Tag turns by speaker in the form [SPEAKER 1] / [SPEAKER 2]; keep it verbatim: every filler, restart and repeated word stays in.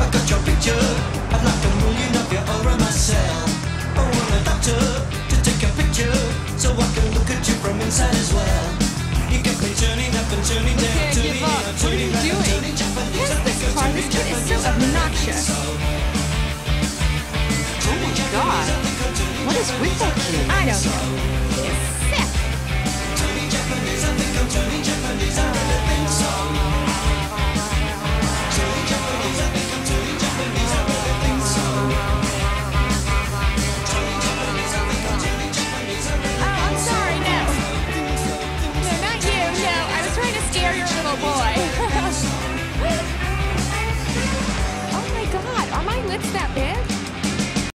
[SPEAKER 1] I've got your picture. I'd like a million of you over myself. I want a doctor to take a picture so I can look at you from inside as well. You got me turning up and turning down,
[SPEAKER 2] Can't
[SPEAKER 1] turning
[SPEAKER 2] give
[SPEAKER 1] in
[SPEAKER 2] up.
[SPEAKER 1] and
[SPEAKER 2] What are
[SPEAKER 1] turning
[SPEAKER 2] you
[SPEAKER 1] round and
[SPEAKER 2] doing?
[SPEAKER 1] turning Japanese.
[SPEAKER 2] What is this car? This kid is so obnoxious. Oh my god. What is with that kid? I don't know.